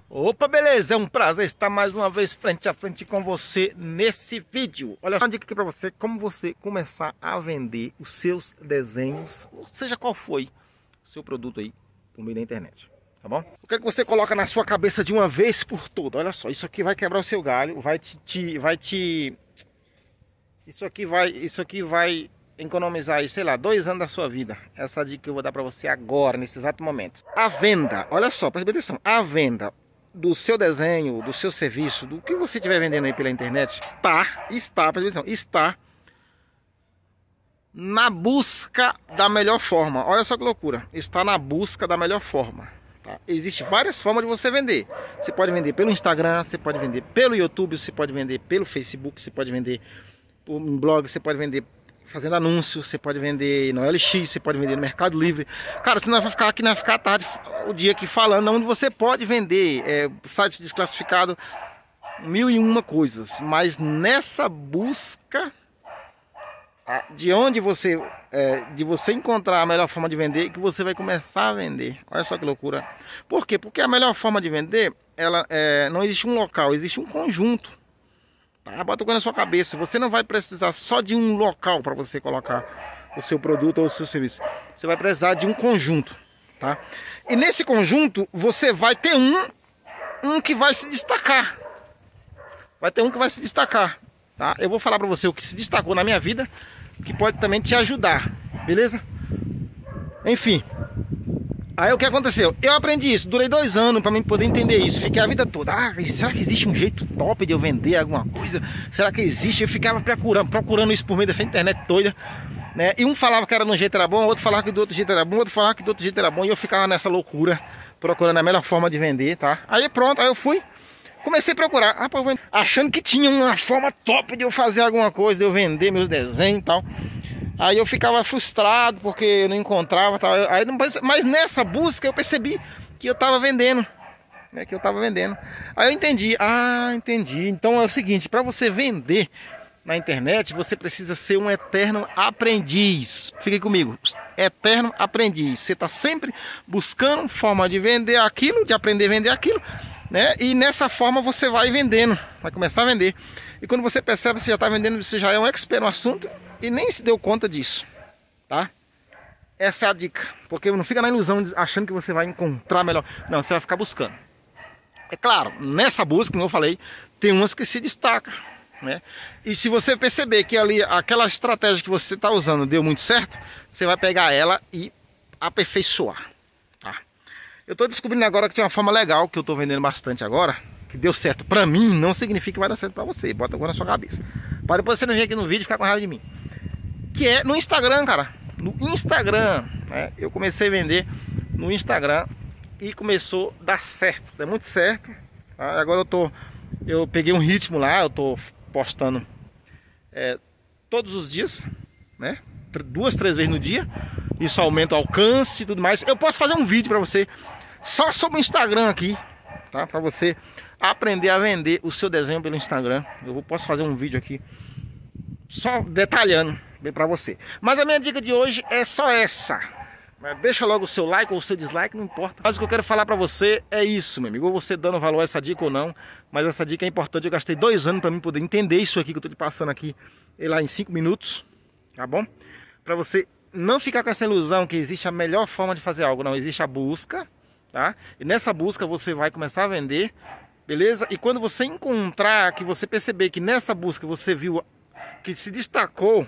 Opa, beleza? É um prazer estar mais uma vez frente a frente com você nesse vídeo. Olha só uma dica aqui para você, como você começar a vender os seus desenhos, ou seja qual foi o seu produto aí, por meio da internet, tá bom? Eu quero que você coloque na sua cabeça de uma vez por todas. Olha só, isso aqui vai quebrar o seu galho, isso aqui vai economizar aí, sei lá, 2 anos da sua vida. Essa dica que eu vou dar para você agora, nesse exato momento. A venda, olha só, presta atenção, a venda do seu desenho, do seu serviço, do que você estiver vendendo aí pela internet, está na busca da melhor forma. Olha só que loucura, está na busca da melhor forma, tá? Existem várias formas de você vender. Você pode vender pelo Instagram, você pode vender pelo YouTube, você pode vender pelo Facebook, você pode vender por um blog, você pode vender fazendo anúncio, você pode vender no LX, você pode vender no Mercado Livre. Cara, você não vai ficar aqui, não vai ficar tarde o dia aqui falando onde você pode vender, sites desclassificados, 1001 coisas. Mas nessa busca de onde você encontrar a melhor forma de vender, que você vai começar a vender. Olha só que loucura. Por quê? Porque a melhor forma de vender, não existe um local, existe um conjunto. Bota na sua cabeça, você não vai precisar só de um local para você colocar o seu produto ou o seu serviço. Você vai precisar de um conjunto, tá? E nesse conjunto você vai ter um que vai se destacar. Vai ter um que vai se destacar, tá? Eu vou falar para você o que se destacou na minha vida, que pode também te ajudar, beleza? Enfim. Aí o que aconteceu? Eu aprendi isso, durei 2 anos para mim poder entender isso. Fiquei a vida toda, será que existe um jeito top de eu vender alguma coisa? Será que existe? Eu ficava procurando isso por meio dessa internet doida, né? E um falava que era de um jeito era bom, outro falava que do outro jeito era bom, outro falava que do outro jeito era bom. E eu ficava nessa loucura, procurando a melhor forma de vender, tá? Aí pronto, aí eu comecei a procurar, achando que tinha uma forma top de eu fazer alguma coisa, de eu vender meus desenhos e tal. Aí eu ficava frustrado porque eu não encontrava, tal. Mas nessa busca eu percebi que eu estava vendendo, né? Aí eu entendi, entendi. Então é o seguinte, para você vender na internet, você precisa ser um eterno aprendiz. Fique comigo, eterno aprendiz. Você está sempre buscando forma de vender aquilo, de aprender a vender aquilo, né? E nessa forma você vai vendendo, vai começar a vender. E quando você percebe que você já está vendendo, você já é um expert no assunto e nem se deu conta disso, tá? Essa é a dica, porque não fica na ilusão achando que você vai encontrar melhor. Não, você vai ficar buscando. É claro, nessa busca, como eu falei, tem umas que se destacam, né? E se você perceber que ali aquela estratégia que você está usando deu muito certo, você vai pegar ela e aperfeiçoar, tá? Eu estou descobrindo agora que tem uma forma legal que eu estou vendendo bastante agora, que deu certo para mim, não significa que vai dar certo para você. Bota agora na sua cabeça, para depois você não vir aqui no vídeo e ficar com raiva de mim. Que é no Instagram, cara. No Instagram, né? Eu comecei a vender no Instagram e começou a dar certo, deu muito certo, tá? Agora eu peguei um ritmo lá, eu tô postando todos os dias, né? 2, 3 vezes no dia. Isso aumenta o alcance e tudo mais. Eu posso fazer um vídeo para você só sobre o Instagram aqui, tá? Para você aprender a vender o seu desenho pelo Instagram. Posso fazer um vídeo aqui só detalhando bem para você. Mas a minha dica de hoje é só essa. Deixa logo o seu like ou o seu dislike, não importa. Mas o que eu quero falar para você é isso, meu amigo. Ou você dando valor a essa dica ou não, mas essa dica é importante. Eu gastei 2 anos para mim poder entender isso aqui que eu tô te passando aqui, lá em 5 minutos, tá bom? Para você não ficar com essa ilusão que existe a melhor forma de fazer algo. Não, existe a busca, tá? E nessa busca você vai começar a vender, beleza? E quando você encontrar, que você perceber que nessa busca você viu que se destacou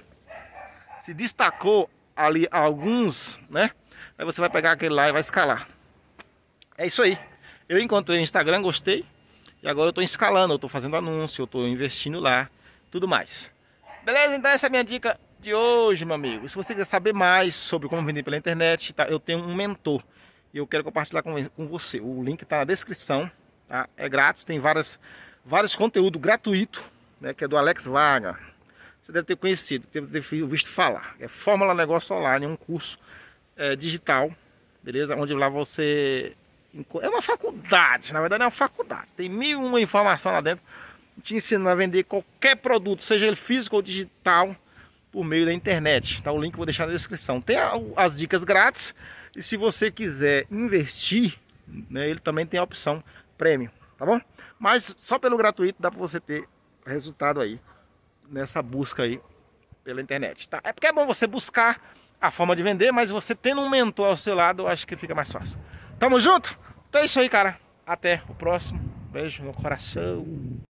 ali alguns, né? Aí você vai pegar aquele lá e vai escalar. É isso aí. Eu encontrei no Instagram, gostei. E agora eu estou escalando, eu estou fazendo anúncio, eu estou investindo lá, tudo mais. Beleza? Então essa é a minha dica de hoje, meu amigo. Se você quiser saber mais sobre como vender pela internet, tá? Eu tenho um mentor e eu quero compartilhar com você. O link está na descrição, tá? É grátis, tem vários conteúdos gratuitos, né? Que é do Alex Varga. Você deve ter conhecido, deve ter visto falar. É Fórmula Negócio Online, é um curso digital, beleza? Onde lá você... É uma faculdade, na verdade é uma faculdade. Tem 1001 informação lá dentro, te ensinando a vender qualquer produto, seja ele físico ou digital, por meio da internet. Tá? O link eu vou deixar na descrição. Tem as dicas grátis. E se você quiser investir, né, ele também tem a opção prêmio, tá bom? Mas só pelo gratuito dá para você ter resultado aí nessa busca aí pela internet, tá? É porque é bom você buscar a forma de vender, mas você tendo um mentor ao seu lado, eu acho que fica mais fácil. Tamo junto? Então é isso aí, cara. Até o próximo. Beijo no coração.